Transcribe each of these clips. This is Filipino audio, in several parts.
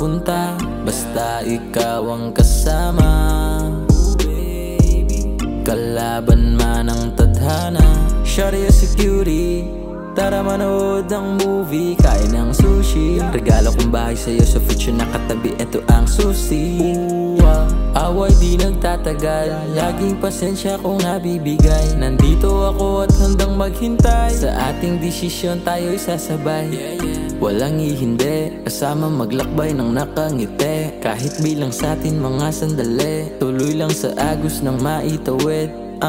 mapunta, basta ikaw ang kasama. Kalaban man ang tadhana. Shawty is a cutie, tara manood ng movie, kain ng sushi. Regalo kong bahay sa'yo, sa future nakatabi, eto ang susi. Away di nagtatagal, laging pasensya kung nabibigay. Nandito ako at handang maghintay, sa ating desisyon tayo'y sasabay. Walang ihindi, kasama maglakbay ng nakangiti. Kahit bilang sa'tin mga sandali, tuloy lang sa agos ng maitawid.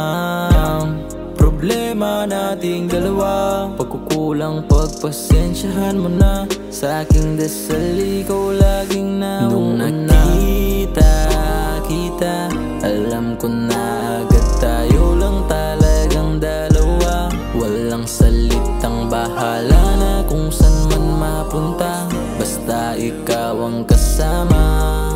Problema nating dalawa, pagkukulang pagpasensyahan mo na. Sa aking dasal ikaw laging nauna. Nung nakita kita, alam ko na agad tayo lang talagang dalawa. Walang salitang bahala na kung saan man mapunta, basta ikaw ang kasama.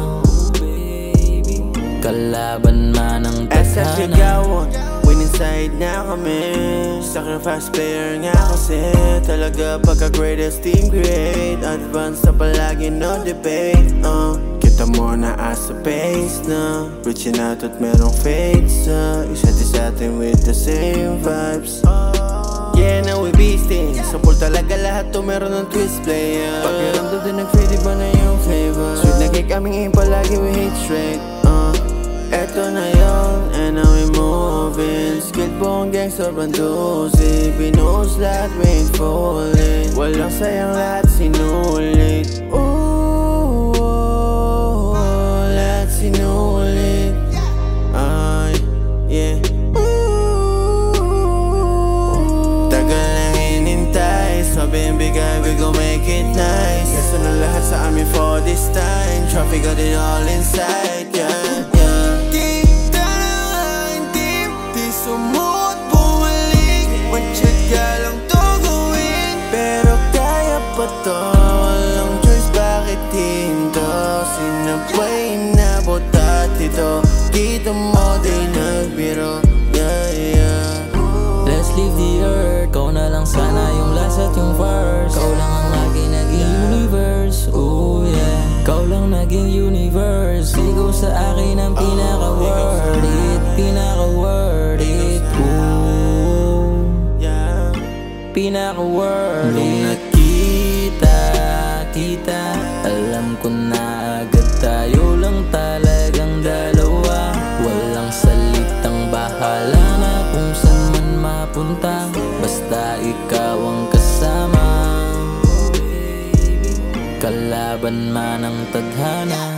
Kalaban man ang tadhana. When inside na kami, sacrifice player nga kasi talaga pagka greatest team great. Advance na palagi, no debate. Kita mo na as a pace na reaching out at merong fate sa isa't isa atin with the same vibes. Yeah, now we beastin'. Support talaga lahat to, meron ng twist player. Pakiramdam din nag-fade, iba na yung flavor. Sweet na cake aming aim, palagi we hate straight. Eto na yun, and now we moving. Skillbong gang, sobrang doozy. Binuhos lahat, we ain't falling. Walang sayang lahat, sinulit. Ooh, lahat sinulit. Ay, yeah. Ooh, tagal lang inintay, sabing bigay, we gon' make it nice. Gusto na lahat sa amin for this time. Traffic got it all inside, yeah. Sumuot bumalik, matyaga lang to gawin, pero kaya pa to. Walang choice, bakit hinto? Sinabay inabot at ito, kita mo di nagbiro. Yeah, yeah. Let's leave the earth, kau na lang sana yung last at yung first. Kau lang ang lagi naging universe, oh yeah. Kau lang naging universe, ikaw sa akin ang pinaka-worth it, pinaka-worth it, ooh, pinaka-worth it. Nung nakita kita, alam ko na agad tayo lang talagang dalawa. Walang salitang bahala na kung saan man mapunta, basta ikaw ang kasama. Kalaban man ang tadhana.